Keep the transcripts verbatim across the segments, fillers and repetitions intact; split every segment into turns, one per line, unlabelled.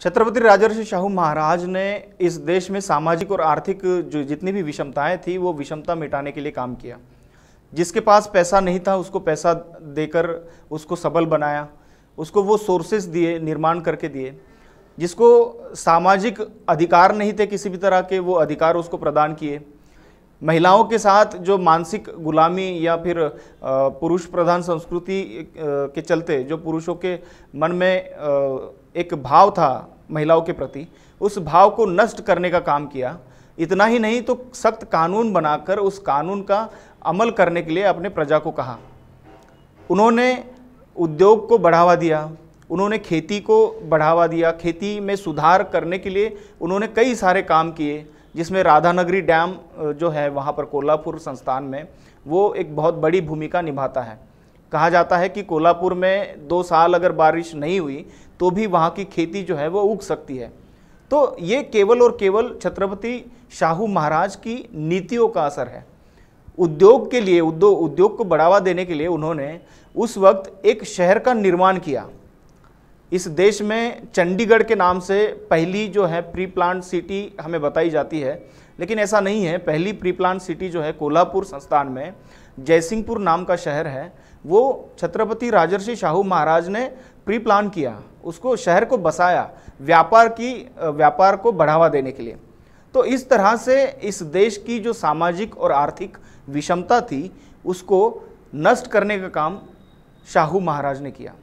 छत्रपति राजर्षि शाहू महाराज ने इस देश में सामाजिक और आर्थिक जो जितनी भी विषमताएं थी वो विषमता मिटाने के लिए काम किया। जिसके पास पैसा नहीं था उसको पैसा देकर उसको सबल बनाया, उसको वो सोर्सेस दिए, निर्माण करके दिए। जिसको सामाजिक अधिकार नहीं थे किसी भी तरह के, वो अधिकार उसको प्रदान किए। महिलाओं के साथ जो मानसिक गुलामी या फिर पुरुष प्रधान संस्कृति के चलते जो पुरुषों के मन में एक भाव था महिलाओं के प्रति, उस भाव को नष्ट करने का काम किया। इतना ही नहीं तो सख्त कानून बनाकर उस कानून का अमल करने के लिए अपने प्रजा को कहा। उन्होंने उद्योग को बढ़ावा दिया, उन्होंने खेती को बढ़ावा दिया, खेती में सुधार करने के लिए उन्होंने कई सारे काम किए, जिसमें राधानगरी डैम जो है वहाँ पर कोल्हापुर संस्थान में वो एक बहुत बड़ी भूमिका निभाता है। कहा जाता है कि कोल्हापुर में दो साल अगर बारिश नहीं हुई तो भी वहाँ की खेती जो है वो उग सकती है। तो ये केवल और केवल छत्रपति शाहू महाराज की नीतियों का असर है। उद्योग के लिए उद्योग उद्योग को बढ़ावा देने के लिए उन्होंने उस वक्त एक शहर का निर्माण किया। इस देश में चंडीगढ़ के नाम से पहली जो है प्री प्लांट सिटी हमें बताई जाती है, लेकिन ऐसा नहीं है। पहली प्री प्लांट सिटी जो है कोल्हापुर संस्थान में जयसिंहपुर नाम का शहर है, वो छत्रपति राजर्षि शाहू महाराज ने प्री प्लान किया, उसको शहर को बसाया व्यापार की व्यापार को बढ़ावा देने के लिए। तो इस तरह से इस देश की जो सामाजिक और आर्थिक विषमता थी उसको नष्ट करने का काम शाहू महाराज ने किया।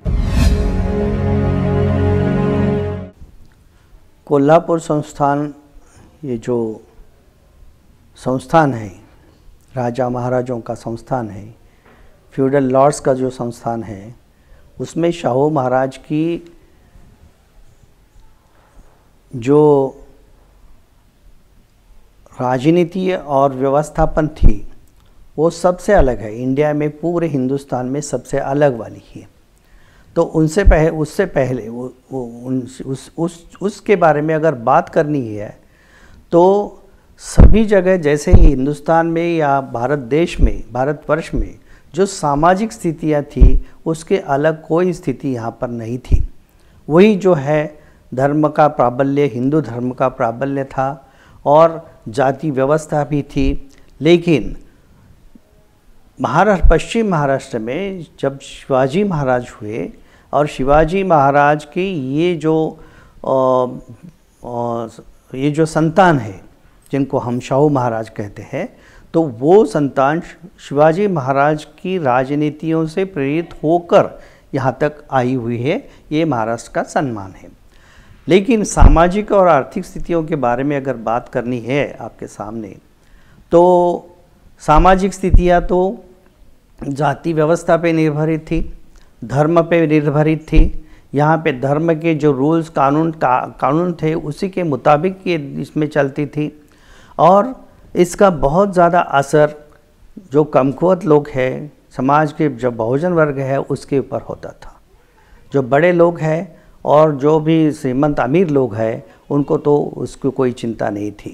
कोल्हापुर संस्थान, ये जो संस्थान है, राजा महाराजों का संस्थान है, फ्यूडल लॉर्ड्स का जो संस्थान है, उसमें शाहू महाराज की जो राजनीति और व्यवस्थापन थी वो सबसे अलग है। इंडिया में पूरे हिंदुस्तान में सबसे अलग वाली है। तो उनसे पहले उससे पहले वो, वो उन उस उस उसके बारे में अगर बात करनी है तो सभी जगह जैसे ही हिंदुस्तान में या भारत देश में, भारतवर्ष में जो सामाजिक स्थितियाँ थी उसके अलग कोई स्थिति यहाँ पर नहीं थी। वही जो है धर्म का प्राबल्य, हिंदू धर्म का प्राबल्य था और जाति व्यवस्था भी थी। लेकिन महाराष्ट्र, पश्चिम महाराष्ट्र में जब शिवाजी महाराज हुए और शिवाजी महाराज की ये जो आ, आ, ये जो संतान है जिनको हम शाहू महाराज कहते हैं, तो वो संतान शिवाजी महाराज की राजनीतियों से प्रेरित होकर यहाँ तक आई हुई है। ये महाराष्ट्र का सम्मान है। लेकिन सामाजिक और आर्थिक स्थितियों के बारे में अगर बात करनी है आपके सामने, तो सामाजिक स्थितियाँ तो जाति व्यवस्था पे निर्भरित थी, धर्म पे निर्भरित थी। यहाँ पे धर्म के जो रूल्स कानून का कानून थे उसी के मुताबिक ये इसमें चलती थी। और इसका बहुत ज़्यादा असर जो कमकुवत लोग हैं, समाज के जो बहुजन वर्ग है उसके ऊपर होता था। जो बड़े लोग हैं और जो भी श्रीमंत अमीर लोग हैं उनको तो उसकी कोई चिंता नहीं थी।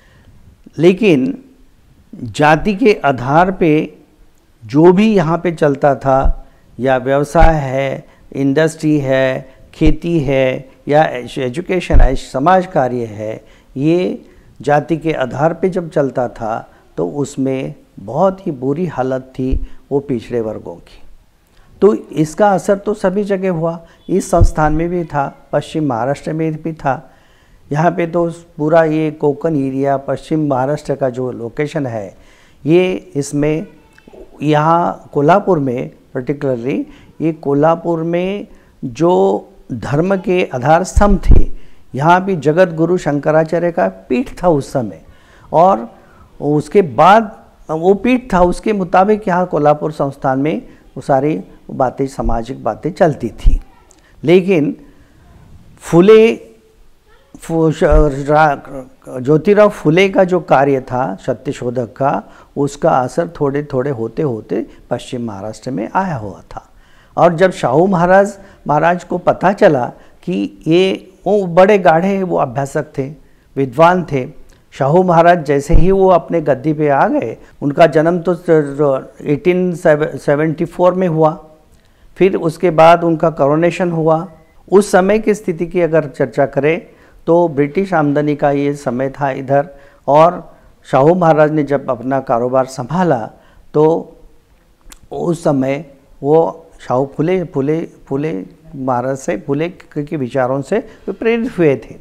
लेकिन जाति के आधार पे जो भी यहाँ पे चलता था, या व्यवसाय है, इंडस्ट्री है, खेती है या एजुकेशन है, समाज कार्य है, ये जाति के आधार पे जब चलता था तो उसमें बहुत ही बुरी हालत थी वो पिछड़े वर्गों की। तो इसका असर तो सभी जगह हुआ। इस संस्थान में भी था, पश्चिम महाराष्ट्र में भी था। यहाँ पे तो पूरा ये कोंकण एरिया, पश्चिम महाराष्ट्र का जो लोकेशन है, ये इसमें यहाँ कोल्हापुर में पर्टिकुलरली, ये कोल्हापुर में जो धर्म के आधार स्तंभ थे, यहाँ भी जगत गुरु शंकराचार्य का पीठ था उस समय। और उसके बाद वो पीठ था, उसके मुताबिक यहाँ कोल्हापुर संस्थान में वो सारी बातें, सामाजिक बातें चलती थी। लेकिन फुले ज्योतिराव फुले का जो कार्य था सत्यशोधक का, उसका असर थोड़े थोड़े होते होते पश्चिम महाराष्ट्र में आया हुआ था। और जब शाहू महाराज महाराज को पता चला कि ये वो बड़े गाढ़े वो अभ्यासक थे, विद्वान थे, शाहू महाराज जैसे ही वो अपने गद्दी पे आ गए, उनका जन्म तो अठारह सौ चौहत्तर में हुआ, फिर उसके बाद उनका करोनेशन हुआ, उस समय की स्थिति की अगर चर्चा करें तो ब्रिटिश आमदनी का ये समय था इधर, और शाहू महाराज ने जब अपना कारोबार संभाला तो उस समय वो शाहू फुले फुले फुले महाराज से, फुले के विचारों से प्रेरित हुए थे।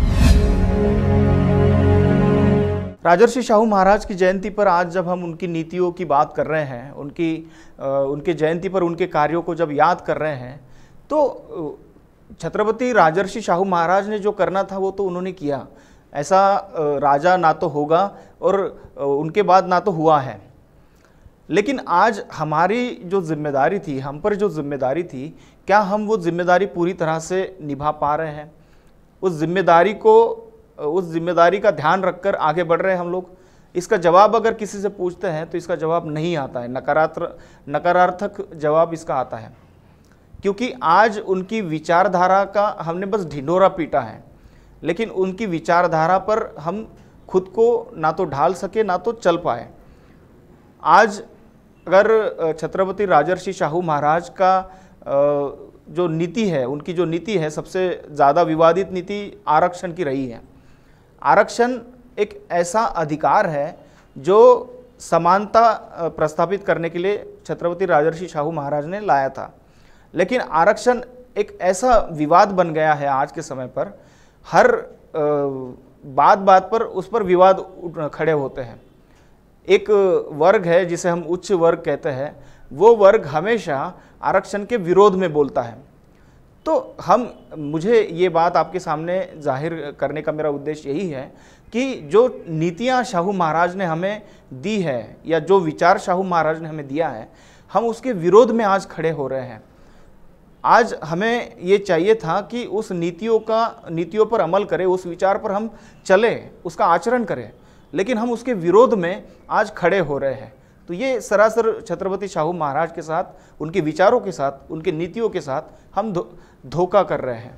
राजर्षि शाहू महाराज की जयंती पर आज जब हम उनकी नीतियों की बात कर रहे हैं, उनकी आ, उनके जयंती पर उनके कार्यों को जब याद कर रहे हैं, तो छत्रपति राजर्षि शाहू महाराज ने जो करना था वो तो उन्होंने किया। ऐसा राजा ना तो होगा और उनके बाद ना तो हुआ है। लेकिन आज हमारी जो जिम्मेदारी थी, हम पर जो जिम्मेदारी थी, क्या हम वो जिम्मेदारी पूरी तरह से निभा पा रहे हैं? उस जिम्मेदारी को, उस जिम्मेदारी का ध्यान रखकर आगे बढ़ रहे हैं हम लोग? इसका जवाब अगर किसी से पूछते हैं तो इसका जवाब नहीं आता है, नकारात्मक नकारात्मक जवाब इसका आता है। क्योंकि आज उनकी विचारधारा का हमने बस ढिंढोरा पीटा है, लेकिन उनकी विचारधारा पर हम खुद को ना तो ढाल सके ना तो चल पाए। आज अगर छत्रपति राजर्षि शाहू महाराज का जो नीति है, उनकी जो नीति है, सबसे ज़्यादा विवादित नीति आरक्षण की रही है। आरक्षण एक ऐसा अधिकार है जो समानता प्रस्थापित करने के लिए छत्रपति राजर्षि शाहू महाराज ने लाया था। लेकिन आरक्षण एक ऐसा विवाद बन गया है आज के समय पर, हर बात बात पर उस पर विवाद खड़े होते हैं। एक वर्ग है जिसे हम उच्च वर्ग कहते हैं, वो वर्ग हमेशा आरक्षण के विरोध में बोलता है। तो हम मुझे ये बात आपके सामने जाहिर करने का मेरा उद्देश्य यही है कि जो नीतियाँ शाहू महाराज ने हमें दी है, या जो विचार शाहू महाराज ने हमें दिया है, हम उसके विरोध में आज खड़े हो रहे हैं। आज हमें ये चाहिए था कि उस नीतियों का नीतियों पर अमल करें, उस विचार पर हम चलें, उसका आचरण करें, लेकिन हम उसके विरोध में आज खड़े हो रहे हैं। तो ये सरासर छत्रपति शाहू महाराज के साथ, उनके विचारों के साथ, उनके नीतियों के साथ हम धो, धोखा कर रहे हैं।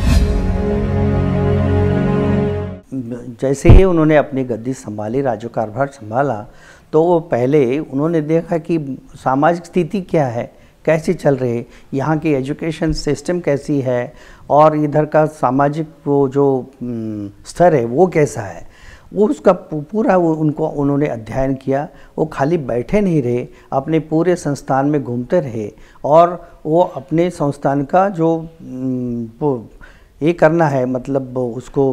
जैसे ही उन्होंने अपनी गद्दी संभाली, राज्य कारभार संभाला, तो वो पहले उन्होंने देखा कि सामाजिक स्थिति क्या है, कैसी चल रही है, यहाँ की एजुकेशन सिस्टम कैसी है, और इधर का सामाजिक वो जो स्तर है वो कैसा है, वो उसका पूरा वो उनको उन्होंने अध्ययन किया। वो खाली बैठे नहीं रहे, अपने पूरे संस्थान में घूमते रहे, और वो अपने संस्थान का जो वो ये करना है, मतलब उसको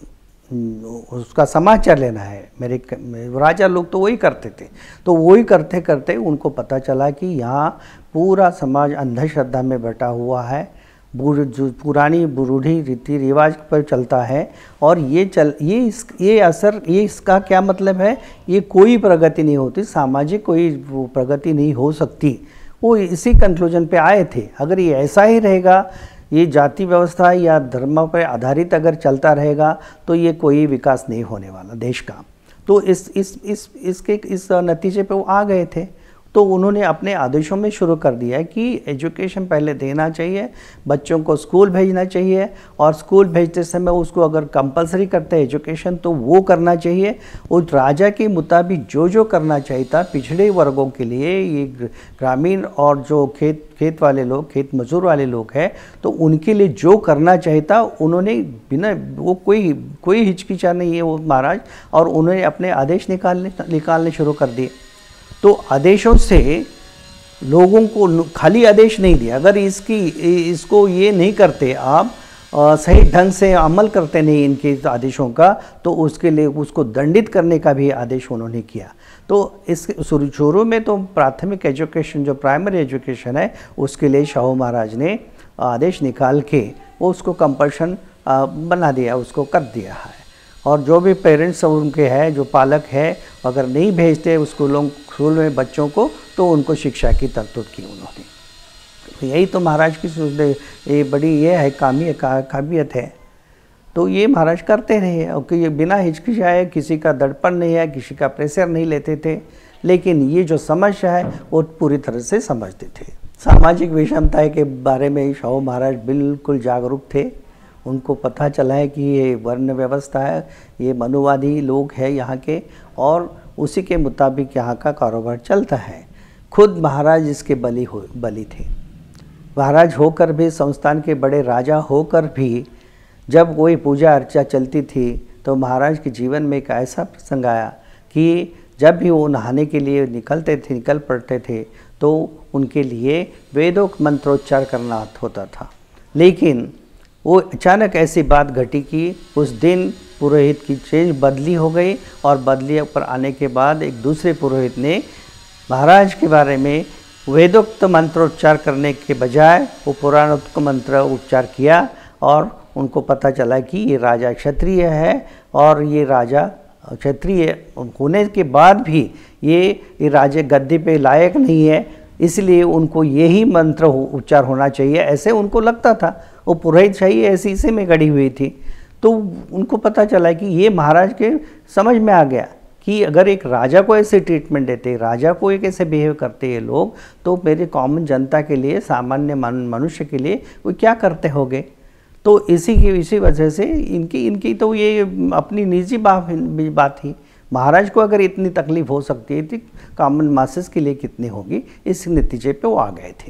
उसका समाचार लेना है। मेरे राजा लोग तो वही करते थे। तो वही करते करते उनको पता चला कि यहाँ पूरा समाज अंधश्रद्धा में बैठा हुआ है, जो पुरानी रूढ़ी रीति रिवाज पर चलता है, और ये चल ये इस ये असर ये इसका क्या मतलब है, ये कोई प्रगति नहीं होती, सामाजिक कोई प्रगति नहीं हो सकती। वो इसी कंक्लूजन पे आए थे। अगर ये ऐसा ही रहेगा, ये जाति व्यवस्था या धर्म पर आधारित अगर चलता रहेगा, तो ये कोई विकास नहीं होने वाला देश का। तो इस इस इस इसके इस नतीजे पे वो आ गए थे। तो उन्होंने अपने आदेशों में शुरू कर दिया है कि एजुकेशन पहले देना चाहिए, बच्चों को स्कूल भेजना चाहिए, और स्कूल भेजते समय उसको अगर कंपलसरी करते हैं एजुकेशन तो वो करना चाहिए। उस राजा के मुताबिक जो जो करना चाहिए था पिछड़े वर्गों के लिए, ये ग्रामीण और जो खेत खेत वाले लोग, खेत मजदूर वाले लोग हैं, तो उनके लिए जो करना चाहिए था उन्होंने बिना वो कोई कोई हिचकिचा नहीं है वो महाराज, और उन्होंने अपने आदेश निकालने निकालने शुरू कर दिए। तो आदेशों से लोगों को खाली आदेश नहीं दिया, अगर इसकी इसको ये नहीं करते आप, आ, सही ढंग से अमल करते नहीं इनके आदेशों का, तो उसके लिए उसको दंडित करने का भी आदेश उन्होंने किया। तो इस शुरू में तो प्राथमिक एजुकेशन जो प्राइमरी एजुकेशन है उसके लिए शाहू महाराज ने आदेश निकाल के वो उसको कंपल्शन बना दिया, उसको कर दिया है। और जो भी पेरेंट्स उनके हैं, जो पालक है, अगर नहीं भेजते स्कूलों स्कूल में बच्चों को, तो उनको शिक्षा की तरतूब की उन्होंने। तो यही तो महाराज की ये बड़ी ये है कामी का, काबिलियत है। तो ये महाराज करते रहे, और कि ये बिना हिचकिचाए, किसी का दड़पण नहीं है, किसी का प्रेशर नहीं लेते थे, लेकिन ये जो समस्या है वो पूरी तरह से समझते थे। सामाजिक विषमता के बारे में शाहू महाराज बिल्कुल जागरूक थे। उनको पता चला है कि ये वर्ण व्यवस्था है, ये मनुवादी लोग हैं यहाँ के, और उसी के मुताबिक यहाँ का कारोबार चलता है। खुद महाराज इसके बली हो बली थे। महाराज होकर भी, संस्थान के बड़े राजा होकर भी जब कोई पूजा अर्चा चलती थी तो महाराज के जीवन में एक ऐसा प्रसंग आया कि जब भी वो नहाने के लिए निकलते थे, निकल पड़ते थे, तो उनके लिए वेदों का मंत्रोच्चार करना होता था। लेकिन वो अचानक ऐसी बात घटी कि उस दिन पुरोहित की चेंज बदली हो गई और बदली पर आने के बाद एक दूसरे पुरोहित ने महाराज के बारे में वेदोक्त मंत्रोच्चार करने के बजाय वो पुराणोक्त मंत्र उच्चार किया और उनको पता चला कि ये राजा क्षत्रिय है और ये राजा क्षत्रिय होने के बाद भी ये ये राजे गद्दी पे लायक नहीं है, इसलिए उनको यही मंत्र उच्चार होना चाहिए, ऐसे उनको लगता था। वो पुरोहित शाही ऐसी इसी में गड़ी हुई थी। तो उनको पता चला कि ये महाराज के समझ में आ गया कि अगर एक राजा को ऐसे ट्रीटमेंट देते, राजा को एक ऐसे बिहेव करते ये लोग, तो मेरे कॉमन जनता के लिए, सामान्य मनुष्य के लिए वो क्या करते होंगे। तो इसी की इसी वजह से इनकी इनकी तो ये अपनी निजी बात बात थी। महाराज को अगर इतनी तकलीफ हो सकती है तो कॉमन मासेस के लिए कितनी होगी, इस नतीजे पे वो आ गए थे।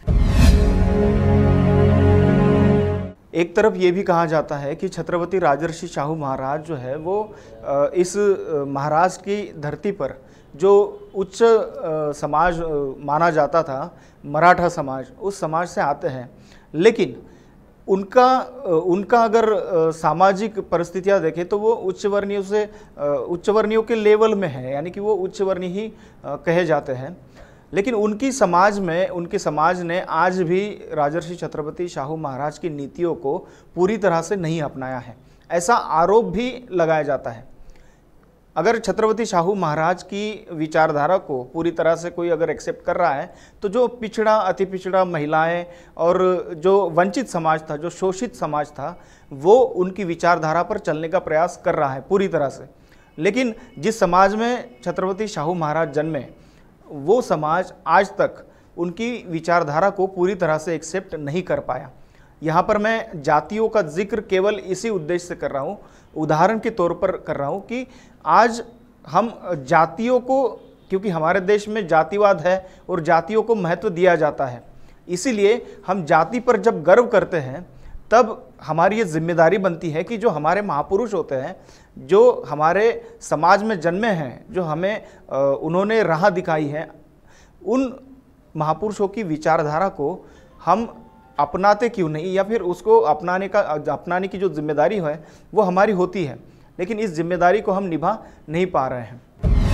एक तरफ ये भी कहा जाता है कि छत्रपति राजर्षि शाहू महाराज जो है वो इस महाराष्ट्र की धरती पर जो उच्च समाज माना जाता था, मराठा समाज, उस समाज से आते हैं। लेकिन उनका उनका अगर सामाजिक परिस्थितियां देखें तो वो उच्च वर्णीयों से उच्च वर्णीयों के लेवल में है, यानी कि वो उच्च वर्णीय ही कहे जाते हैं। लेकिन उनकी समाज में उनके समाज ने आज भी राजर्षि छत्रपति शाहू महाराज की नीतियों को पूरी तरह से नहीं अपनाया है, ऐसा आरोप भी लगाया जाता है। अगर छत्रपति शाहू महाराज की विचारधारा को पूरी तरह से कोई अगर एक्सेप्ट कर रहा है तो जो पिछड़ा, अति पिछड़ा, महिलाएं और जो वंचित समाज था, जो शोषित समाज था, वो उनकी विचारधारा पर चलने का प्रयास कर रहा है पूरी तरह से। लेकिन जिस समाज में छत्रपति शाहू महाराज जन्मे, वो समाज आज तक उनकी विचारधारा को पूरी तरह से एक्सेप्ट नहीं कर पाया। यहाँ पर मैं जातियों का जिक्र केवल इसी उद्देश्य से कर रहा हूँ, उदाहरण के तौर पर कर रहा हूँ कि आज हम जातियों को, क्योंकि हमारे देश में जातिवाद है और जातियों को महत्व दिया जाता है, इसीलिए हम जाति पर जब गर्व करते हैं तब हमारी ये जिम्मेदारी बनती है कि जो हमारे महापुरुष होते हैं, जो हमारे समाज में जन्मे हैं, जो हमें उन्होंने राह दिखाई है, उन महापुरुषों की विचारधारा को हम अपनाते क्यों नहीं, या फिर उसको अपनाने का अपनाने की जो जिम्मेदारी है वो हमारी होती है, लेकिन इस जिम्मेदारी को हम निभा नहीं पा रहे हैं।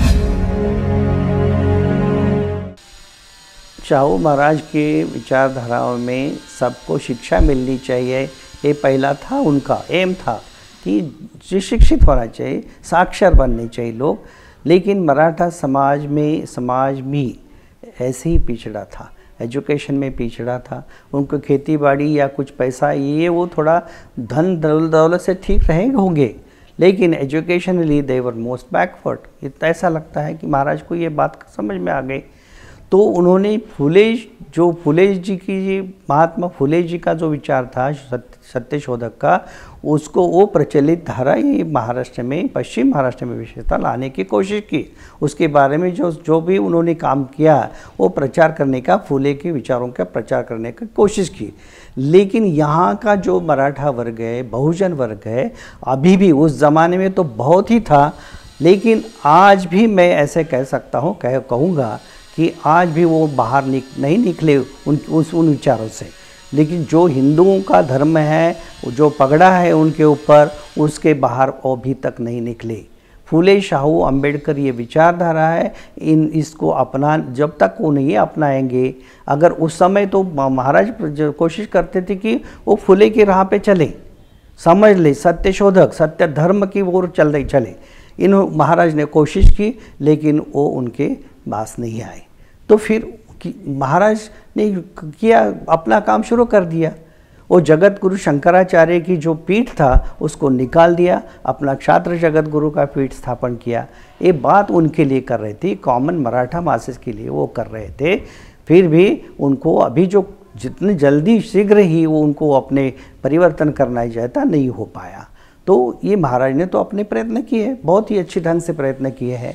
शाहू महाराज के विचारधाराओं में सबको शिक्षा मिलनी चाहिए, ये पहला था, उनका एम था कि शिक्षित होना चाहिए, साक्षर बनने चाहिए लोग। लेकिन मराठा समाज में समाज भी ऐसे ही पिछड़ा था, एजुकेशन में पिछड़ा था। उनको खेती बाड़ी या कुछ पैसा ये वो थोड़ा धन दौलत से ठीक रहे होंगे, लेकिन educationally they were most backward. इतना ऐसा लगता है कि महाराज को ये बात समझ में आ गई। तो उन्होंने फुले जो फुले जी की महात्मा फुले जी का जो विचार था सत्यशोधक का, उसको वो प्रचलित धारा ये महाराष्ट्र में, पश्चिम महाराष्ट्र में विशेषता लाने की कोशिश की। उसके बारे में जो जो भी उन्होंने काम किया वो प्रचार करने का, फुले के विचारों का प्रचार करने की कोशिश की। लेकिन यहाँ का जो मराठा वर्ग है, बहुजन वर्ग है, अभी भी उस ज़माने में तो बहुत ही था, लेकिन आज भी मैं ऐसे कह सकता हूँ, कह कहूँगा कि आज भी वो बाहर निक नहीं निकले उन उस उन विचारों से। लेकिन जो हिंदुओं का धर्म है, जो पगड़ा है उनके ऊपर, उसके बाहर अभी तक नहीं निकले। फूले शाहू अंबेडकर ये विचारधारा है, इन इसको अपना जब तक वो नहीं अपनाएंगे, अगर उस समय तो महाराज कोशिश करते थे कि वो फूले की राह पे चले, समझ ले, सत्यशोधक, सत्य धर्म की ओर चल रही चले। इन महाराज ने कोशिश की, लेकिन वो उनके पास नहीं आए। तो फिर महाराज ने किया, अपना काम शुरू कर दिया। वो जगत गुरु शंकराचार्य की जो पीठ था उसको निकाल दिया, अपना क्षात्र जगत गुरु का पीठ स्थापन किया। ये बात उनके लिए कर रहे थे, कॉमन मराठा मासेस के लिए वो कर रहे थे। फिर भी उनको अभी जो जितनी जल्दी शीघ्र ही वो उनको अपने परिवर्तन करना ही चाहता, नहीं हो पाया। तो ये महाराज ने तो अपने प्रयत्न किए, बहुत ही अच्छे ढंग से प्रयत्न किए हैं।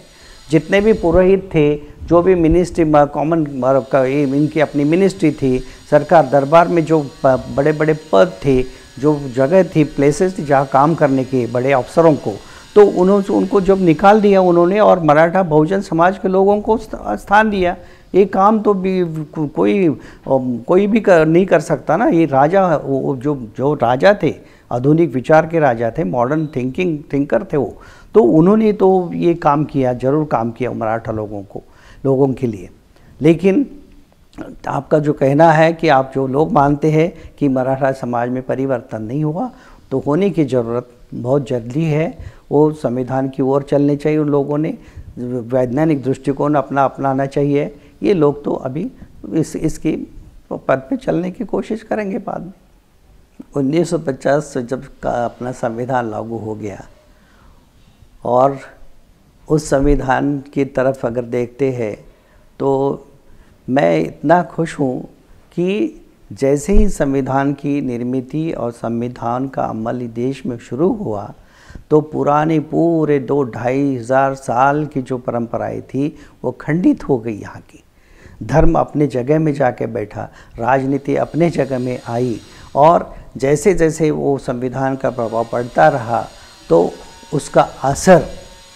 जितने भी पुरोहित थे, जो भी मिनिस्ट्री कॉमन का इनकी अपनी मिनिस्ट्री थी, सरकार दरबार में जो बड़े बड़े पद थे, जो जगह थी, प्लेसेस थी जहाँ काम करने के बड़े अफसरों को, तो उन्होंने उनको जब निकाल दिया उन्होंने और मराठा बहुजन समाज के लोगों को स्थान दिया। ये काम तो भी कोई कोई भी कर, नहीं कर सकता ना। ये राजा जो जो राजा थे, आधुनिक विचार के राजा थे, मॉडर्न थिंकिंग थिंकर थे वो, तो उन्होंने तो ये काम किया, ज़रूर काम किया मराठा लोगों को लोगों के लिए। लेकिन आपका जो कहना है कि आप जो लोग मानते हैं कि मराठा समाज में परिवर्तन नहीं हुआ, तो होने की ज़रूरत बहुत जल्दी है। वो संविधान की ओर चलने चाहिए, उन लोगों ने वैज्ञानिक दृष्टिकोण अपना अपनाना चाहिए। ये लोग तो अभी इस इसकी पद पे चलने की कोशिश करेंगे बाद में। उन्नीस सौ पचास से जब का अपना संविधान लागू हो गया और उस संविधान की तरफ अगर देखते हैं तो मैं इतना खुश हूँ कि जैसे ही संविधान की निर्मित और संविधान का अमल देश में शुरू हुआ तो पुराने पूरे दो ढाई हज़ार साल की जो परंपराएं थी वो खंडित हो गई। यहाँ की धर्म अपने जगह में जाके बैठा, राजनीति अपने जगह में आई, और जैसे जैसे वो संविधान का प्रभाव पड़ता रहा तो उसका असर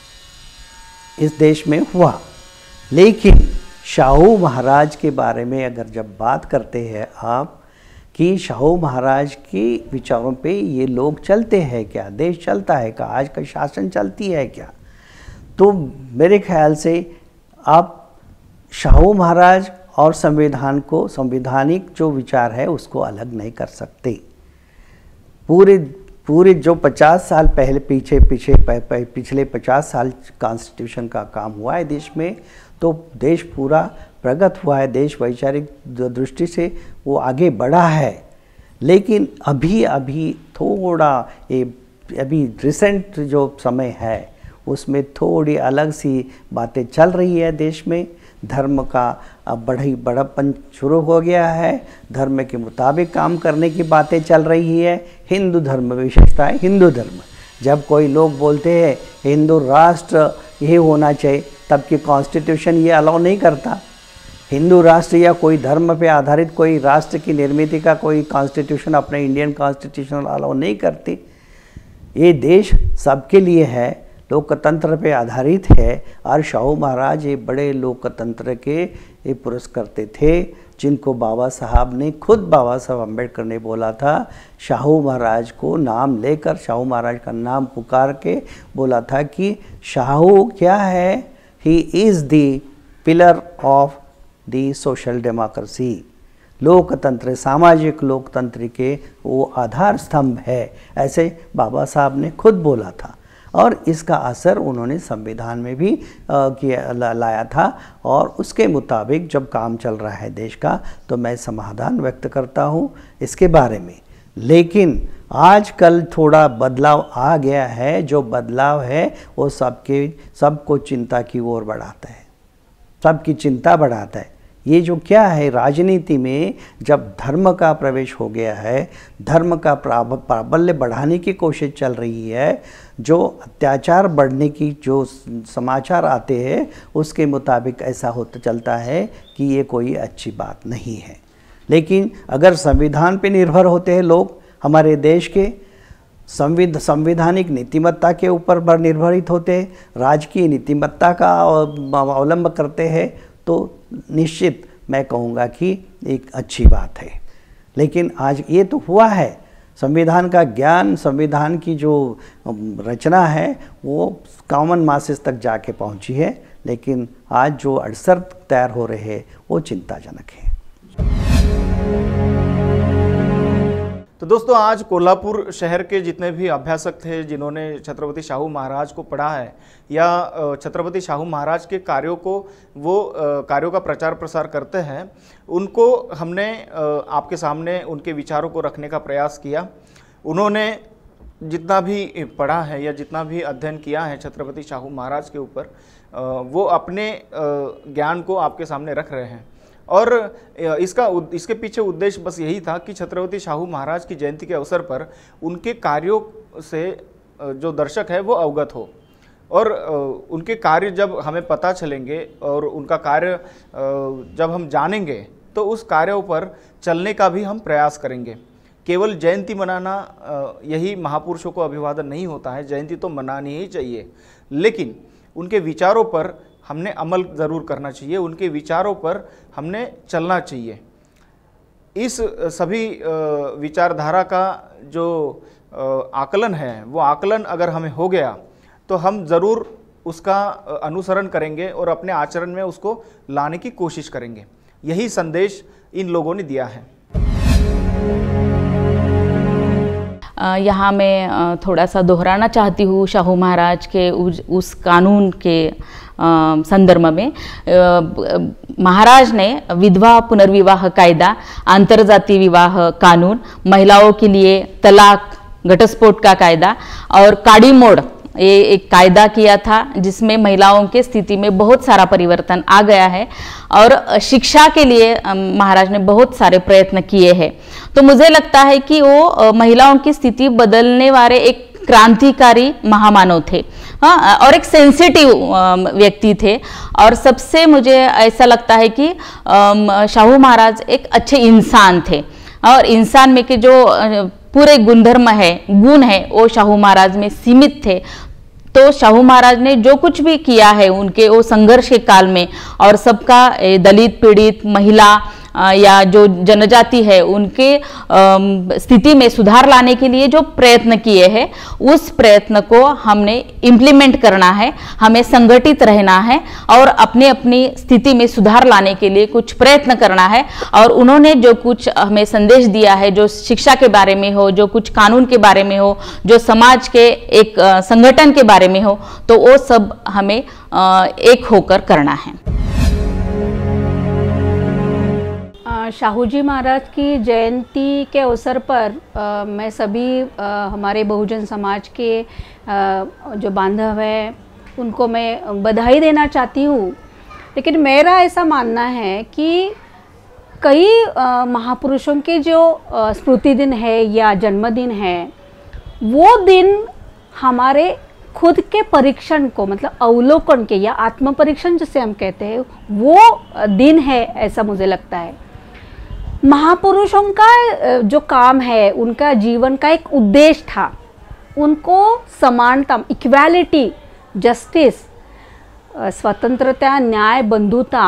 इस देश में हुआ। लेकिन शाहू महाराज के बारे में अगर जब बात करते हैं आप कि शाहू महाराज के विचारों पे ये लोग चलते हैं क्या, देश चलता है क्या, आज का शासन चलती है क्या, तो मेरे ख्याल से आप शाहू महाराज और संविधान को, संवैधानिक जो विचार है उसको अलग नहीं कर सकते। पूरे पूरे जो पचास साल पहले पीछे पीछे पिछले पचास साल कॉन्स्टिट्यूशन का काम हुआ है देश में, तो देश पूरा प्रगत हुआ है, देश वैचारिक दृष्टि से वो आगे बढ़ा है। लेकिन अभी अभी थोड़ा ये अभी रिसेंट जो समय है उसमें थोड़ी अलग सी बातें चल रही है देश में। धर्म का अब बढ़ी बड़प्पन शुरू हो गया है, धर्म के मुताबिक काम करने की बातें चल रही है। हिंदू धर्म विशेषता है, हिंदू धर्म जब कोई लोग बोलते हैं हिंदू राष्ट्र ये होना चाहिए, तब की कॉन्स्टिट्यूशन ये अलाउ नहीं करता। हिंदू राष्ट्र या कोई धर्म पे आधारित कोई राष्ट्र की निर्मिति का कोई कॉन्स्टिट्यूशन अपने इंडियन कॉन्स्टिट्यूशन अलाउ नहीं करती। ये देश सबके लिए है, लोकतंत्र पे आधारित है, और शाहू महाराज ये बड़े लोकतंत्र के ये पुरुष करते थे, जिनको बाबा साहब ने खुद बाबा साहब अम्बेडकर ने बोला था, शाहू महाराज को नाम लेकर, शाहू महाराज का नाम पुकार के बोला था कि शाहू क्या है, he is the pillar of the social democracy, लोकतंत्र, सामाजिक लोकतंत्र के वो आधार स्तंभ है, ऐसे बाबा साहब ने खुद बोला था। और इसका असर उन्होंने संविधान में भी किया ला, लाया था, और उसके मुताबिक जब काम चल रहा है देश का, तो मैं समाधान व्यक्त करता हूँ इसके बारे में। लेकिन आजकल थोड़ा बदलाव आ गया है, जो बदलाव है वो सबके सबको चिंता की ओर बढ़ाता है, सबकी चिंता बढ़ाता है। ये जो क्या है, राजनीति में जब धर्म का प्रवेश हो गया है, धर्म का प्राबल्य बढ़ाने की कोशिश चल रही है, जो अत्याचार बढ़ने की जो समाचार आते हैं उसके मुताबिक ऐसा होता चलता है कि ये कोई अच्छी बात नहीं है। लेकिन अगर संविधान पे निर्भर होते हैं लोग, हमारे देश के संविध संवैधानिक नीतिमत्ता के ऊपर निर्भरित होते हैं, राजकीय नीतिमत्ता का अवलंब करते हैं, तो निश्चित मैं कहूँगा कि एक अच्छी बात है। लेकिन आज ये तो हुआ है, संविधान का ज्ञान, संविधान की जो रचना है वो कॉमन मासेस तक जाके पहुँची है, लेकिन आज जो अड़सर तैयार हो रहे हैं वो चिंताजनक है।
तो दोस्तों, आज कोल्हापुर शहर के जितने भी अभ्यासक थे जिन्होंने छत्रपति शाहू महाराज को पढ़ा है या छत्रपति शाहू महाराज के कार्यों को वो कार्यों का प्रचार प्रसार करते हैं, उनको हमने आपके सामने उनके विचारों को रखने का प्रयास किया। उन्होंने जितना भी पढ़ा है या जितना भी अध्ययन किया है छत्रपति शाहू महाराज के ऊपर, वो अपने ज्ञान को आपके सामने रख रहे हैं। और इसका इसके पीछे उद्देश्य बस यही था कि छत्रपति शाहू महाराज की जयंती के अवसर पर उनके कार्यों से जो दर्शक है वो अवगत हो। और उनके कार्य जब हमें पता चलेंगे और उनका कार्य जब हम जानेंगे तो उस कार्यों पर चलने का भी हम प्रयास करेंगे। केवल जयंती मनाना यही महापुरुषों को अभिवादन नहीं होता है, जयंती तो मनानी ही चाहिए, लेकिन उनके विचारों पर हमने अमल ज़रूर करना चाहिए, उनके विचारों पर हमने चलना चाहिए। इस सभी विचारधारा का जो आकलन है वो आकलन अगर हमें हो गया तो हम ज़रूर उसका अनुसरण करेंगे और अपने आचरण में उसको लाने की कोशिश करेंगे। यही संदेश इन लोगों ने दिया है।
यहाँ मैं थोड़ा सा दोहराना चाहती हूँ शाहू महाराज के उस, उस कानून के संदर्भ में। महाराज ने विधवा पुनर्विवाह कायदा, अंतरजातीय विवाह कानून, महिलाओं के लिए तलाक, घटस्फोट का कायदा और काड़ी मोड़ ये एक कायदा किया था, जिसमें महिलाओं के स्थिति में बहुत सारा परिवर्तन आ गया है। और शिक्षा के लिए महाराज ने बहुत सारे प्रयत्न किए हैं। तो मुझे लगता है कि वो महिलाओं की स्थिति बदलने वाले एक क्रांतिकारी महामानव थे, हाँ, और एक सेंसिटिव व्यक्ति थे। और सबसे मुझे ऐसा लगता है कि शाहू महाराज एक अच्छे इंसान थे, और इंसान में के जो पूरे गुणधर्म है, गुण है, वो शाहू महाराज में सीमित थे। तो शाहू महाराज ने जो कुछ भी किया है उनके वो संघर्ष के काल में, और सबका दलित, पीड़ित, महिला या जो जनजाति है उनके स्थिति में सुधार लाने के लिए जो प्रयत्न किए हैं, उस प्रयत्न को हमने इम्प्लीमेंट करना है, हमें संगठित रहना है और अपने अपनी स्थिति में सुधार लाने के लिए कुछ प्रयत्न करना है। और उन्होंने जो कुछ हमें संदेश दिया है, जो शिक्षा के बारे में हो, जो कुछ कानून के बारे में हो, जो समाज के एक संगठन के बारे में हो, तो वो सब हमें एक होकर करना है।
शाहू जी महाराज की जयंती के अवसर पर आ, मैं सभी आ, हमारे बहुजन समाज के आ, जो बांधव हैं उनको मैं बधाई देना चाहती हूँ। लेकिन मेरा ऐसा मानना है कि कई आ, महापुरुषों के जो स्मृति दिन है या जन्मदिन है, वो दिन हमारे खुद के परीक्षण को, मतलब अवलोकन के या आत्म परीक्षण जिसे हम कहते हैं, वो दिन है, ऐसा मुझे लगता है। महापुरुषों का जो काम है, उनका जीवन का एक उद्देश्य था, उनको समानता, इक्वालिटी, जस्टिस, स्वतंत्रता, न्याय, बंधुता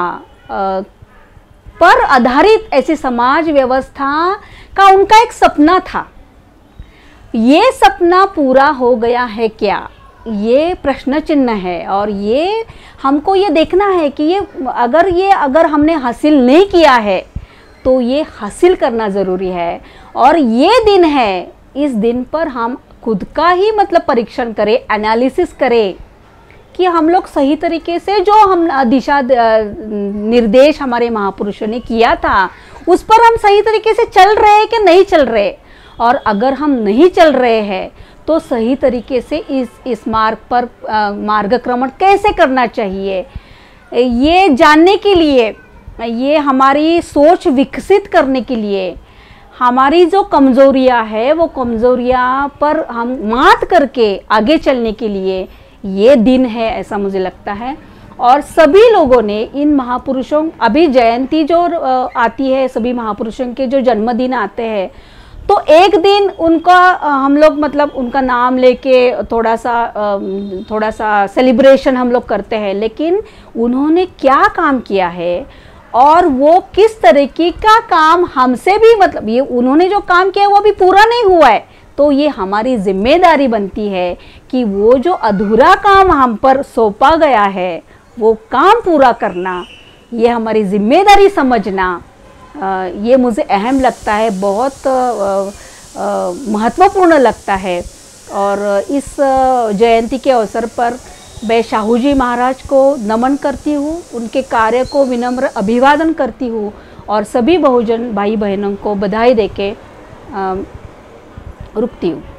पर आधारित ऐसी समाज व्यवस्था का उनका एक सपना था। ये सपना पूरा हो गया है क्या, ये प्रश्न चिन्ह है। और ये हमको ये देखना है कि ये अगर ये अगर हमने हासिल नहीं किया है तो ये हासिल करना ज़रूरी है। और ये दिन है, इस दिन पर हम खुद का ही मतलब परीक्षण करें, एनालिसिस करें कि हम लोग सही तरीके से जो हम दिशा निर्देश हमारे महापुरुषों ने किया था उस पर हम सही तरीके से चल रहे हैं कि नहीं चल रहे। और अगर हम नहीं चल रहे हैं तो सही तरीके से इस इस मार्ग पर मार्गक्रमण कैसे करना चाहिए, ये जानने के लिए, ये हमारी सोच विकसित करने के लिए, हमारी जो कमज़ोरियाँ है वो कमज़ोरियाँ पर हम मात करके आगे चलने के लिए ये दिन है, ऐसा मुझे लगता है। और सभी लोगों ने इन महापुरुषों, अभी जयंती जो आती है, सभी महापुरुषों के जो जन्मदिन आते हैं, तो एक दिन उनका हम लोग मतलब उनका नाम लेके थोड़ा सा थोड़ा सा सेलिब्रेशन हम लोग करते हैं। लेकिन उन्होंने क्या काम किया है और वो किस तरीके का काम हमसे भी, मतलब ये उन्होंने जो काम किया वो अभी पूरा नहीं हुआ है, तो ये हमारी जिम्मेदारी बनती है कि वो जो अधूरा काम हम पर सौंपा गया है वो काम पूरा करना, ये हमारी जिम्मेदारी समझना, ये मुझे अहम लगता है, बहुत महत्वपूर्ण लगता है। और इस जयंती के अवसर पर मैं शाहू जी महाराज को नमन करती हूँ, उनके कार्य को विनम्र अभिवादन करती हूँ और सभी बहुजन भाई बहनों को बधाई देके रुकती हूँ।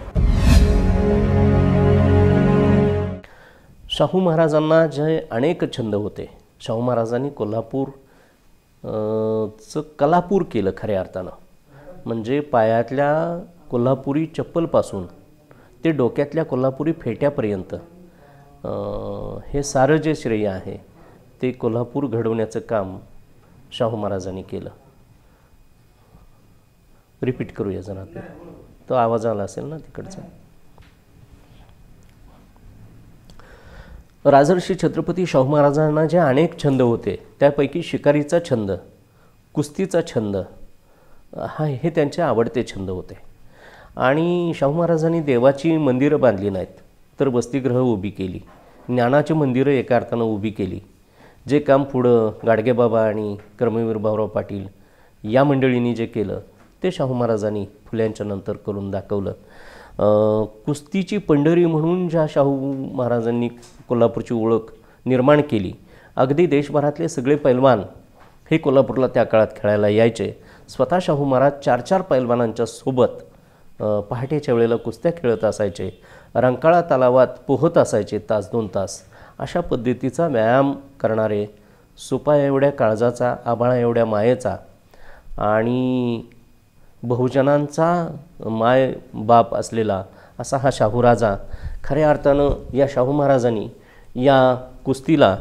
शाहू महाराजांना जे अनेक छंद होते, शाहू महाराजांनी कोल्हापूर चं कलापूर केलं खऱ्या अर्थानं। म्हणजे पायातल्या कोल्हापुरी चप्पलपासून ते डोक्यातल्या कोल्हापुरी फेट्यापर्यंत हे सारं जे श्रेय आहे ते कोल्हापूर घडवण्याचं काम शाहू महाराजांनी केलं. रिपीट करूया जरा, तो आवाज आला असेल ना तिकडचा. राजर्षी छत्रपती शाहू महाराजांना जे अनेक छंद होते त्यापैकी शिकारीचा छंद, कुस्तीचा छंद हा हे त्यांचे आवडते छंद होते. आणि शाहू महाराजांनी देवाची मंदिरं बांधली नाहीत तर वसतिगृह उभी केली, ज्ञानाची मंदिरं एका अर्थानं उभी केली. जे काम पुढं गाडगेबाबा आणि कर्मवीर भाऊराव पाटील या मंडळींनी जे केलं ते शाहू महाराजांनी फुल्यांच्या नंतर करून दाखवलं. कुस्तीची पंढरी म्हणून ज्या शाहू महाराजांनी कोल्हापूरची ओळख निर्माण केली, अगदी देशभरातले सगळे पैलवान हे कोल्हापूरला त्या काळात खेळायला यायचे. स्वतः शाहू महाराज चार चार पैलवानांच्या सोबत पहाटेच्या वेळेला कुस्त्या खेळत असायचे, रंकाळा तलावात पोहत असायचे तास दोन तास. अशा पद्धतीचा व्यायाम करणारे, सुपा एवढ्या काळजाचा, आबाळा एवढ्या मायेचा आणि बहुजनांचा माय बाप असलेला असा हा शाहू राजा. खऱ्या अर्थानं या शाहू महाराजांनी या कुस्तीला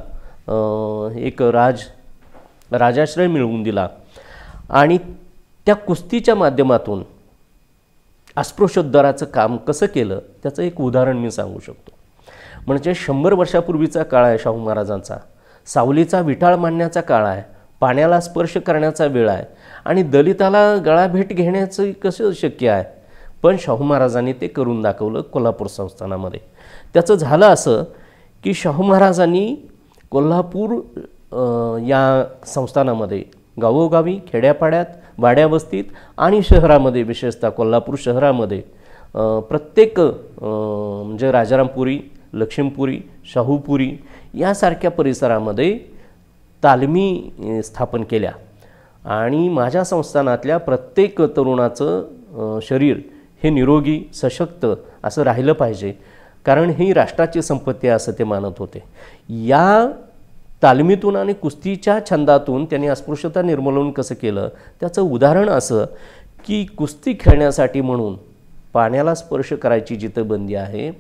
एक राज राजाश्रय मिळवून दिला. आणि त्या कुस्तीच्या माध्यमातून अस्पृश्योद्धाराचं काम कसं केलं त्याचं एक उदाहरण मी सांगू शकतो. म्हणजे शंभर वर्षापूर्वीचा काळ आहे शाहू महाराजांचा, सावलीचा विटाळ मांडण्याचा काळ आहे, पाण्याला स्पर्श करण्याचा वेळ आहे आणि दलिताला गळाभेट घेण्याचं कसं शक्य आहे, पण शाहू महाराजांनी ते करून दाखवलं कोल्हापूर संस्थानामध्ये. त्याचं झालं असं की शाहू महाराजांनी कोल्हापूर या संस्थानामध्ये गावोगावी, खेड्यापाड्यात, वाड्यावस्तीत आणि शहरामध्ये, विशेषतः कोल्हापूर शहरामध्ये प्रत्येक म्हणजे राजारामपुरी, लक्ष्मीपुरी, शाहूपुरी यासारख्या परिसरामध्ये तालमी स्थापन केल्या. आणि माझ्या संस्थानातल्या प्रत्येक तरुणाचं शरीर हे निरोगी, सशक्त असं राहिलं पाहिजे, कारण ही राष्ट्राची संपत्ती आहे असं ते मानत होते. या तालमीतून आणि कुस्तीच्या छंदातून त्यांनी अस्पृश्यता निर्मूलन कसं केलं त्याचं उदाहरण असं की कुस्ती खेळण्यासाठी म्हणून पाण्याला स्पर्श करायची जिथं बंदी आहे,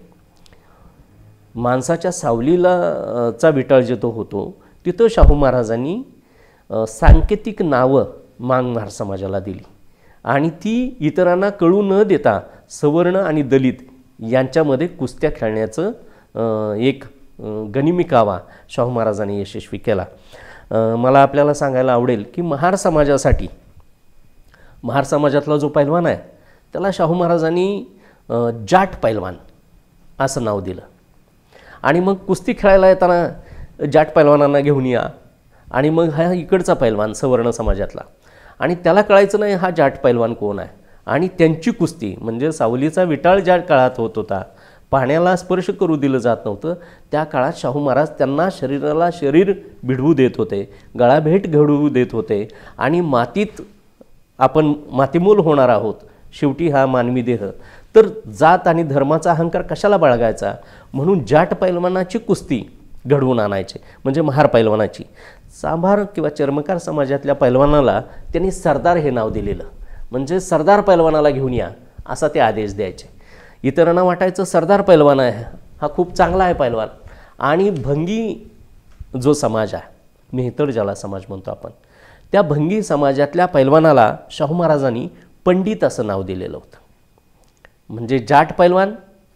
माणसाच्या सावलीला चा विटाळ जिथं होतो तिथं शाहू महाराजांनी सांकेतिक नावं मांग महार समाजाला दिली आणि ती इतरांना कळू न देता सवर्ण आणि दलित यांच्यामध्ये कुस्त्या खेळण्याचं एक गनिमी कावा शाहू महाराजांनी यशस्वी केला. मला आपल्याला सांगायला आवडेल की महार समाजासाठी, महार समाजातला जो पैलवान आहे त्याला शाहू महाराजांनी जाट पैलवान असं नाव दिलं. आणि मग कुस्ती खेळायला येताना जाट पैलवानांना घेऊन या आणि मग हा इकडचा पैलवान सवर्ण समाजातला, आणि त्याला कळायचं नाही हा जाट पैलवान कोण आहे. आणि त्यांची कुस्ती म्हणजे सावलीचा विटाळ ज्या काळात होत होता, पाण्याला स्पर्श करू दिलं जात नव्हतं, त्या काळात शाहू महाराज त्यांना शरीराला शरीर भिडवू देत होते, गळाभेट घडवू देत होते. आणि मातीत आपण मातीमूल होणार आहोत, शेवटी हा मानवी देह, तर जात आणि धर्माचा अहंकार कशाला बाळगायचा म्हणून जाट पैलवानाची कुस्ती घडवून आणायचे, म्हणजे महार पैलवानाची. सांभार किंवा चर्मकार समाजातल्या पैलवानाला त्यांनी सरदार हे नाव दिलेलं, म्हणजे सरदार पैलवानाला घेऊन या असा ते आदेश द्यायचे. इतरांना वाटायचं सरदार पैलवान आहे हा खूप चांगला आहे पैलवान. आणि भंगी जो समाज आहे, मेहतर ज्याला समाज म्हणतो आपण, त्या भंगी समाजातल्या पैलवानाला शाहू महाराजांनी पंडित असं नाव दिलेलं होतं. म्हणजे जाट पैलवान,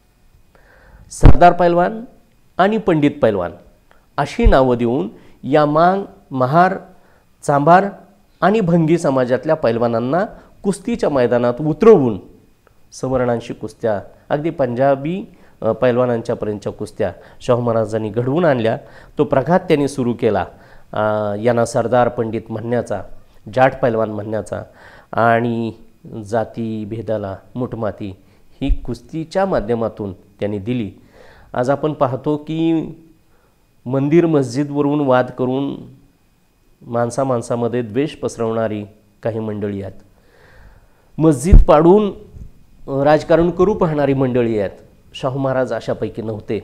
सरदार पैलवान आणि पंडित पैलवान अशी नावं देऊन या मांग, महार, चांभार आणि भंगी समाजातल्या पैलवानांना कुस्तीच्या मैदानात उतरवून सवर्णांशी कुस्त्या, अगदी पंजाबी पैलवानांच्यापर्यंतच्या कुस्त्या शाहू महाराजांनी घडवून आणल्या. तो प्रघात त्यांनी सुरू केला यांना सरदार पंडित म्हणण्याचा, जाट पैलवान म्हणण्याचा. आणि जाती भेदाला मुठमाती ही कुस्तीच्या माध्यमातून त्यांनी दिली. आज आपण पाहतो की मंदिर मस्जिदवरून वाद करून माणसा माणसामध्ये द्वेष पसरवणारी काही मंडळी आहेत, मस्जिद पाडून राजकारण करू पाहणारी मंडळी आहेत. शाहू महाराज अशापैकी नव्हते.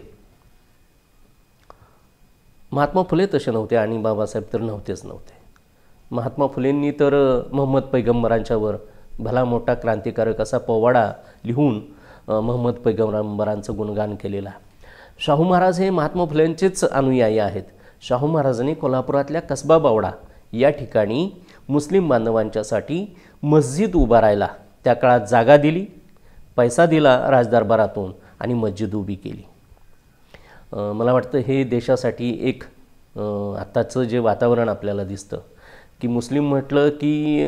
महात्मा फुले तसे नव्हते आणि बाबासाहेब तर नव्हतेच नव्हते. महात्मा फुलेंनी तर मोहम्मद पैगंबरांच्यावर भला मोठा क्रांतिकारक असा पोवाडा लिहून मोहम्मद पैगंबरांचं गुणगान केलेला. शाहू महाराज हे महात्मा फुलेंचेच अनुयायी आहेत. शाहू महाराजांनी कोल्हापुरातल्या कसबा बावडा या ठिकाणी मुस्लिम बांधवांच्यासाठी मस्जिद उभारायला त्या काळात जागा दिली, पैसा दिला राजदरबारातून आणि मस्जिद उभी केली. मला वाटतं हे देशासाठी एक आत्ताचं जे वातावरण आपल्याला दिसतं की मुस्लिम म्हटलं की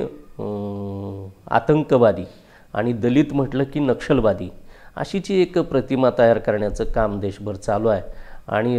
आतंकवादी आणि दलित म्हटलं की नक्षलवादी अशीची एक प्रतिमा तयार करण्याचं काम देशभर चालू आहे. आणि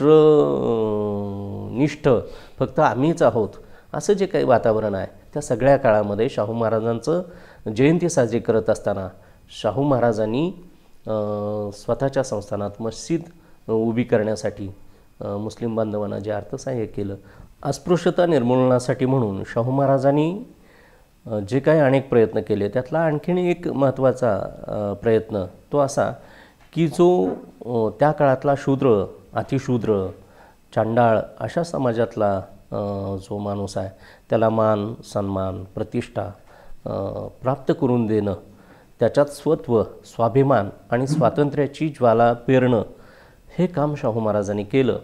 राष्ट्रनिष्ठ फक्त आम्हीच आहोत असं जे काही वातावरण आहे त्या सगळ्या काळामध्ये शाहू महाराजांचं जयंती साजरी करत असताना शाहू महाराजांनी स्वतःच्या संस्थानात मस्जिद उभी करण्यासाठी मुस्लिम बांधवांना जे अर्थसहाय्य केलं, अस्पृश्यता निर्मूलनासाठी म्हणून शाहू महाराजांनी जे काही अनेक प्रयत्न केले त्यातला आणखीन एक महत्त्वाचा प्रयत्न तो असा की जो त्या काळातला शूद्र, अतिशूद्र, चांडाळ अशा समाजातला जो माणूस आहे त्याला मान, सन्मान, प्रतिष्ठा प्राप्त करून देणं, त्याच्यात स्वत्व, स्वाभिमान आणि स्वातंत्र्याची ज्वाला पेरणं हे काम शाहू महाराजांनी केलं.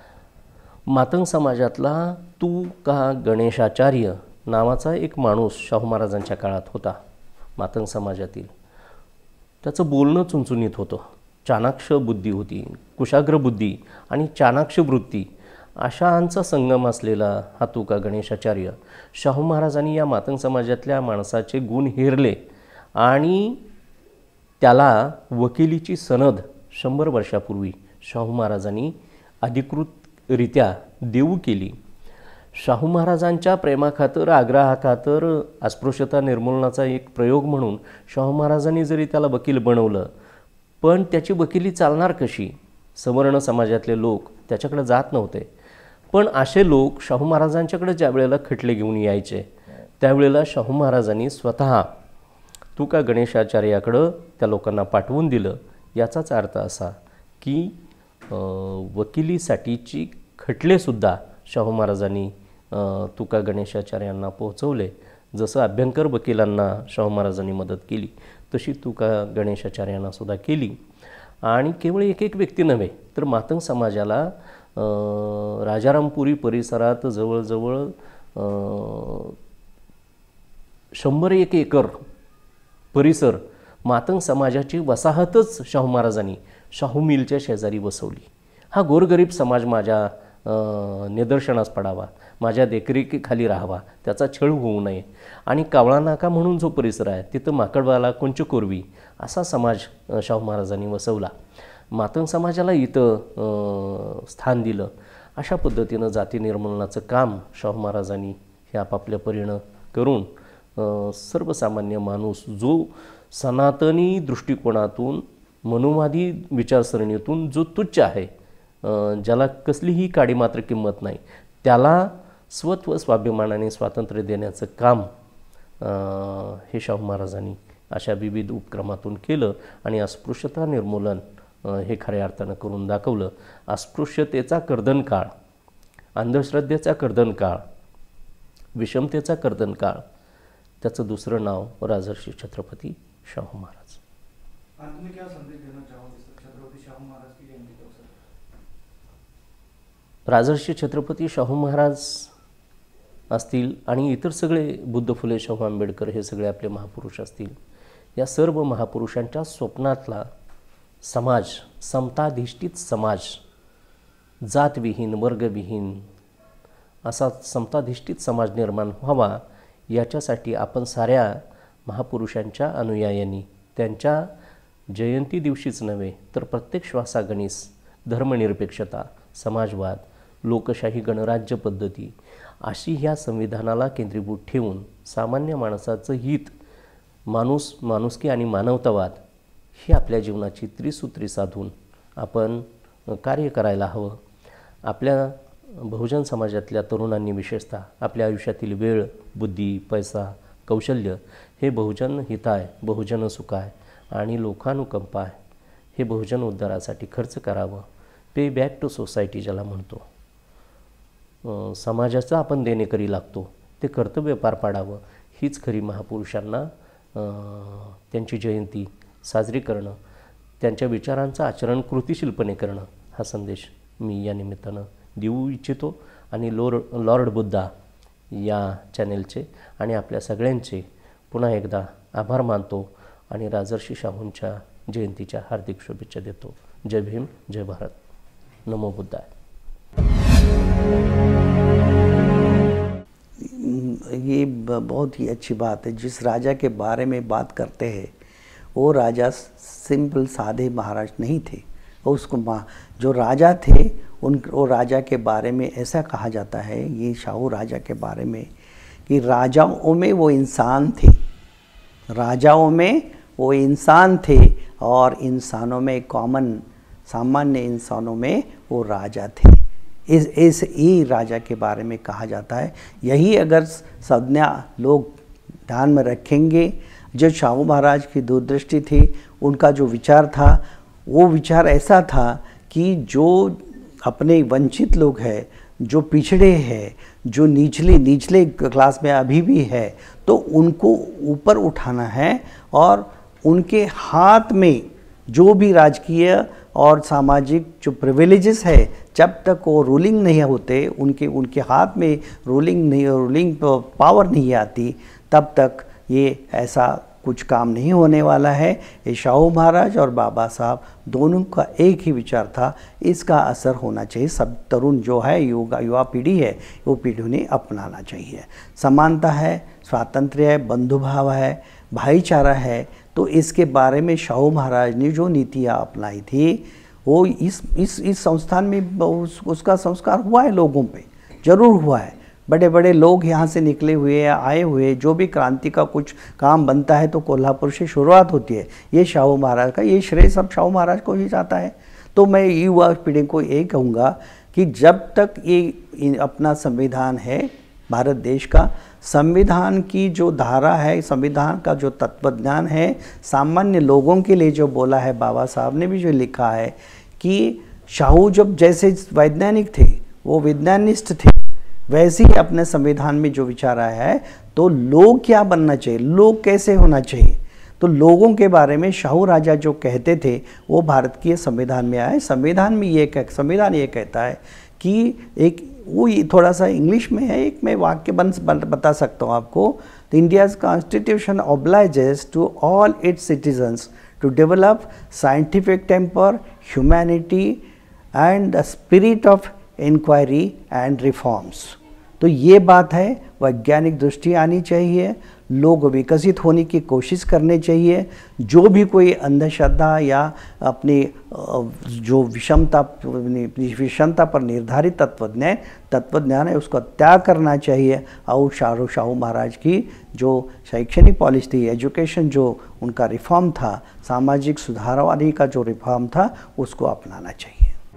मातंग समाजातला तू का गणेशाचार्य नावाचा एक माणूस शाहू महाराजांच्या काळात होता मातंग समाजातील. त्याचं बोलणं चुणचुणीत होतं, चाणाक्ष बुद्धी होती, कुशाग्र बुद्धी आणि चाणाक्ष वृत्ती अशांचा संगम असलेला हा तू का गणेशाचार्य. शाहू महाराजांनी या मातंग समाजातल्या माणसाचे गुण हेरले आणि त्याला वकिलीची सनद शंभर वर्षापूर्वी शाहू महाराजांनी अधिकृतरित्या देऊ केली. शाहू महाराजांच्या प्रेमाखातर, आग्रहाखातर अस्पृश्यता निर्मूलनाचा एक प्रयोग म्हणून शाहू महाराजांनी जरी त्याला वकील बनवलं, पण त्याची वकिली चालणार कशी? सवर्ण समाजातले लोक त्याच्याकडे जात नव्हते. पण असे लोक शाहू महाराजांच्याकडे ज्या वेळेला खटले घेऊन यायचे त्यावेळेला शाहू महाराजांनी स्वतः तू का गणेशाचार्याकडं त्या लोकांना पाठवून दिलं. याचाच अर्थ असा की वकिलीसाठीची खटलेसुद्धा शाहू महाराजांनी तू का गणेशाचार्यांना पोहोचवले. जसं अभ्यंकर वकिलांना शाहू महाराजांनी मदत केली तशी तू का गणेशाचार्यांनासुद्धा केली. आणि केवळ एक एक व्यक्ती नव्हे तर मातंग समाजाला राजारामपुरी परिसरात जवळजवळ शंभर एक एकर परिसर मातंग समाजाची वसाहतच शाहू महाराजांनी शाहू मिलच्या शेजारी बसवली. हा गोरगरीब समाज माझ्या निदर्शनास पडावा, माझ्या देखरेखीखाली राहावा, त्याचा छळ होऊ नये. आणि कावळा नाका म्हणून जो परिसर आहे तिथं माकडवाला, कुंचकोरवी असा समाज शाहू महाराजांनी वसवला. मातंग समाजाला इथं स्थान दिलं. अशा पद्धतीनं जाती निर्मूलनाचं काम शाहू महाराजांनी हे आपापल्या परीनं करून सर्वसामान्य माणूस जो सनातनी दृष्टिकोनातून, मनुवादी विचारसरणीतून जो तुच्छ आहे, ज्याला कसलीही काडी मात्र किंमत नाही, त्याला स्वत्व, स्वाभिमानाने स्वातंत्र्य देण्याचं काम हे शाहू महाराजांनी अशा विविध उपक्रमातून केलं. आणि अस्पृश्यता निर्मूलन हे खऱ्या अर्थानं करून दाखवलं. अस्पृश्यतेचा कर्दनकाळ, अंधश्रद्धेचा कर्दनकाळ, विषमतेचा कर्दनकाळ, त्याचं दुसरं नाव राजर्षी छत्रपती शाहू महाराज.
अंत में क्या संदेश देना चाहोगे छत्रपति शाहू महाराज की जयंती के अवसर पर?
राजर्षी छत्रपती शाहू महाराज असतील आणि इतर सगळे बुद्ध, फुले, शाहू आंबेडकर हे सगळे आपले महापुरुष असतील, या सर्व महापुरुषांच्या स्वप्नातला समाज, समताधिष्ठित समाज, जातविहीन, वर्गविहीन असा समताधिष्ठित समाज निर्माण व्हावा याच्यासाठी आपण साऱ्या महापुरुषांच्या अनुयायांनी त्यांच्या जयंती दिवशीच नव्हे तर प्रत्येक श्वासागणिस धर्मनिरपेक्षता, समाजवाद, लोकशाही, गणराज्य पद्धती अशी ह्या संविधानाला केंद्रीभूत ठेवून सामान्य माणसाचं हित, माणूस, माणुसकी आणि मानवतावाद ही आपल्या जीवनाची त्रिसूत्री साधून आपण कार्य करायला हवं. आपल्या बहुजन समाजातल्या तरुणांनी विशेषतः आपल्या आयुष्यातील वेळ, बुद्धी, पैसा, कौशल्य हे बहुजन हिताय, बहुजन सुखाय आणि लोकानुकंपाय हे बहुजन उद्धारासाठी खर्च करावं. पे बॅक टू सोसायटी ज्याला म्हणतो, समाजाचं आपण देणेकरी लागतो ते कर्तव्य पार पाडावं. हीच खरी महापुरुषांना त्यांची जयंती साजरी करणं, त्यांच्या विचारांचं आचरण कृतीशीलपणे करणं हा संदेश मी या निमित्तानं देऊ इच्छितो आणि लॉर्ड लॉर्ड बुद्धा या चॅनेलचे आणि आपल्या सगळ्यांचे पुन्हा एकदा आभार मानतो आणि राजर्षी शाहूंच्या जयंतीच्या हार्दिक शुभेच्छा देतो. जय भीम, जय भारत, नमो बुद्धाय.
ये बहुत ही अच्छी बात है. जिस राजा के बारे में बात करते हैं वो राजा सिंपल सादे महाराज नहीं थे. और उसको जो राजा थे उन वो राजा के बारे में ऐसा कहा जाता है, ये शाहू राजा के बारे में, कि राजाओं में वो इंसान थे, राजाओं में वो इंसान थे और इंसानों में कॉमन सामान्य इंसानों में वो राजा थे. इस इस ही राजा के बारे में कहा जाता है. यही अगर संज्ञा लोग ध्यान में रखेंगे, जो शाहू महाराज की दूरदृष्टि थी, उनका जो विचार था वो विचार ऐसा था कि जो अपने वंचित लोग हैं, जो पिछड़े हैं, जो निचले निचले क्लास में अभी भी है, तो उनको ऊपर उठाना है और उनके हाथ में जो भी राजकीय और सामाजिक जो प्रिविलेजेस है, जब तक वो रूलिंग नहीं होते, उनके उनके हाथ में रूलिंग नहीं रूलिंग पावर नहीं आती, तब तक ये ऐसा कुछ काम नहीं होने वाला है. ये शाहू महाराज और बाबा साहब दोनों का एक ही विचार था. इसका असर होना चाहिए. सब तरुण जो है, युवा युवा पीढ़ी है, वो पीढ़ी ने अपनाना चाहिए. समानता है, स्वातंत्र्य है, बंधुभाव है, भाईचारा है. तो इसके बारे में शाहू महाराज ने जो नीतियाँ अपनाई थी वो इस इस इस संस्थान में उस, उसका संस्कार हुआ है, लोगों पे ज़रूर हुआ है. बड़े बड़े लोग यहाँ से निकले हुए आए हुए, जो भी क्रांति का कुछ काम बनता है तो कोल्हापुर से शुरुआत होती है. ये शाहू महाराज का, ये श्रेय सब शाहू महाराज को ही जाता है. तो मैं युवा पीढ़ी को ये कहूँगा कि जब तक ये अपना संविधान है, भारत देश का संविधान की जो धारा है, संविधान का जो तत्वज्ञान है, सामान्य लोगों के लिए जो बोला है, बाबा साहब ने भी जो लिखा है कि शाहू जब जैसे वैज्ञानिक थे, वो विज्ञानिस्ट थे, वैसे ही अपने संविधान में जो विचार आया है, तो लोग क्या बनना चाहिए, लोग कैसे होना चाहिए, तो लोगों के बारे में शाहू राजा जो कहते थे वो भारत के संविधान में आए. संविधान में ये कह संविधान ये कहता है कि एक वो ये थोड़ा सा इंग्लिश में है, एक मैं वाक्य बन बता सकता हूँ आपको. The India's constitution obliges to all its citizens to develop scientific temper, humanity and the spirit of inquiry and reforms. तो ये बात है, वैज्ञानिक दृष्टि आनी चाहिए, लोग विकसित होने की कोशिश करनी चाहिए. जो भी कोई अंधश्रद्धा या अपनी जो विषमता विषमता पर निर्धारित तत्वज्ञान तत्वज्ञान है, उसका त्याग करना चाहिए. और शाहू शाहू महाराज की जो शैक्षणिक पॉलिसी थी, एजुकेशन जो उनका रिफॉर्म था, सामाजिक सुधारवादी का जो रिफॉर्म था, उसको अपनाना चाहिए.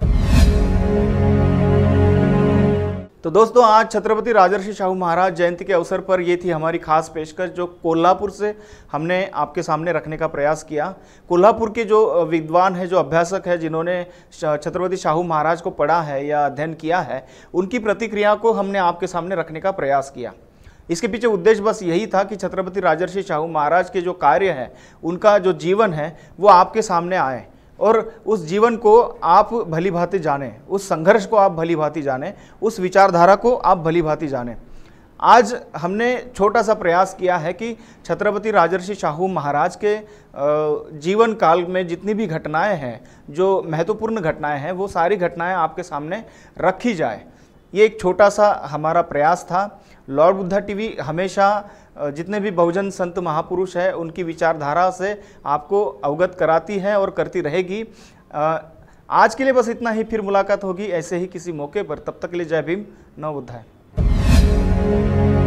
तो दोस्तों, आज छत्रपति राजर्षि शाहू महाराज जयंती के अवसर पर ये थी हमारी खास पेशकश, जो कोल्हापुर से हमने आपके सामने रखने का प्रयास किया. कोल्हापुर के जो विद्वान हैं, जो अभ्यासक हैं, जिन्होंने छत्रपति शाहू महाराज को पढ़ा है या अध्ययन किया है, उनकी प्रतिक्रिया को हमने आपके सामने रखने का प्रयास किया. इसके पीछे उद्देश्य बस यही था कि छत्रपति राजर्षि शाहू महाराज के जो कार्य हैं, उनका जो जीवन है, वो आपके सामने आए और उस जीवन को आप भली भांति जानें, उस संघर्ष को आप भली भांति जानें, उस विचारधारा को आप भली भांति जानें. आज हमने छोटा सा प्रयास किया है कि छत्रपति राजर्षि शाहू महाराज के जीवन काल में जितनी भी घटनाएं हैं, जो महत्वपूर्ण घटनाएं हैं, वो सारी घटनाएं आपके सामने रखी जाए. ये एक छोटा सा हमारा प्रयास था. लॉर्ड बुद्धा टीवी हमेशा जितने भी बहुजन संत महापुरुष हैं, उनकी विचारधारा से आपको अवगत कराती है और करती रहेगी. आज के लिए बस इतना ही. फिर मुलाकात होगी ऐसे ही किसी मौके पर. तब तक के लिए जय भीम, नमो बुद्धाय.